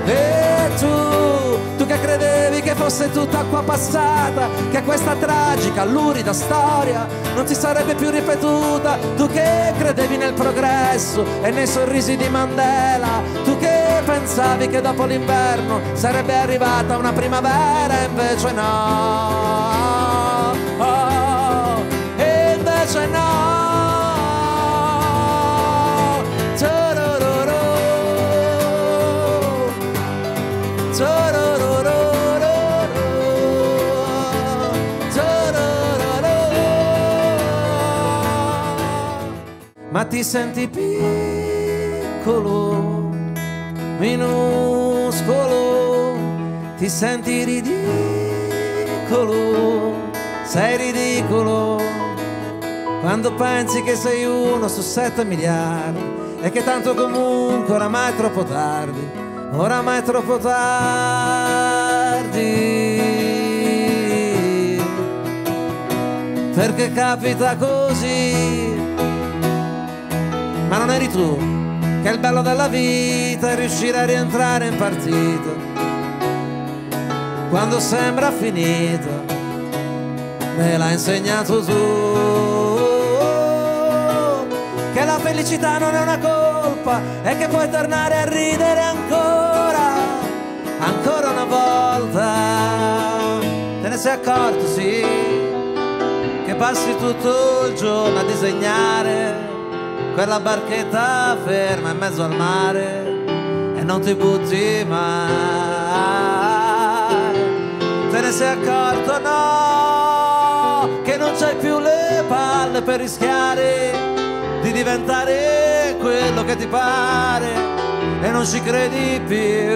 E tu che credevi che fosse tutta acqua passata, che questa tragica, lurida storia non ti sarebbe più ripetuta, tu che credevi nel progresso e nei sorrisi di Mandela, tu che pensavi che dopo l'inverno sarebbe arrivata una primavera, invece no, oh, e invece no. Ma ti senti piccolo, minuscolo, ti senti ridicolo, sei ridicolo, quando pensi che sei 1 su 7 miliardi e che tanto comunque oramai è troppo tardi, oramai è troppo tardi, perché capita così. Ma non eri tu, che il bello della vita è riuscire a rientrare in partita quando sembra finita, me l'ha insegnato tu, che la felicità non è una colpa e che puoi tornare a ridere ancora, ancora una volta. Te ne sei accorto, sì, che passi tutto il giorno a disegnare quella barchetta ferma in mezzo al mare e non ti butti mai. Te ne sei accorto, no, che non c'hai più le palle per rischiare di diventare quello che ti pare e non ci credi più.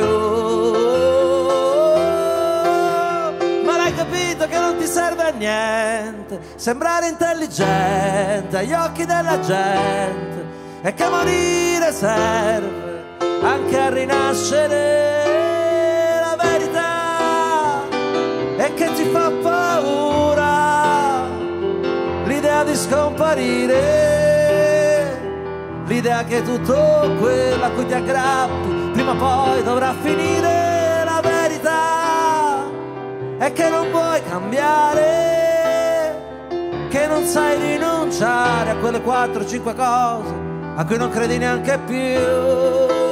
Ma l'hai capito che non ti serve a niente sembrare intelligente agli occhi della gente e che morire serve anche a rinascere. La verità è che ti fa paura l'idea di scomparire, l'idea che tutto quello a cui ti aggrappi prima o poi dovrà finire. La verità è che non vuoi cambiare, che non sai rinunciare a quelle 4-5 cose a cui non credi neanche più.